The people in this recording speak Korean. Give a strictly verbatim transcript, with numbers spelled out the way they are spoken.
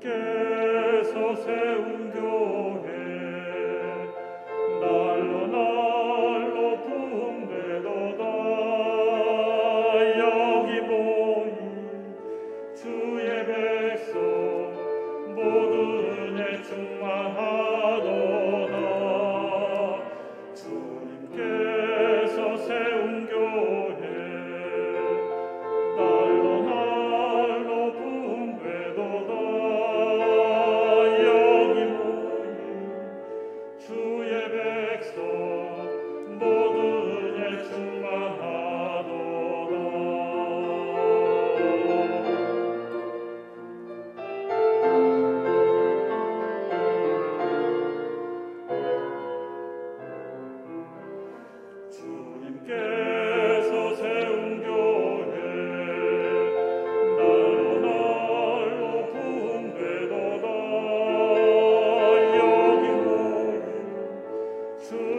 주님께서 세운 교회 날로 날로 붕괴도다. 여기 모인 주의 백성 모두 은혜 충만하도다. 주님께서 세운 교회 날로 날로 붕괴도다. 여기 모인 주의 백성 모두 은혜 충만하도다. 주님께서 세운 교회 날로 날로 붕괴도다. 여기 모인 주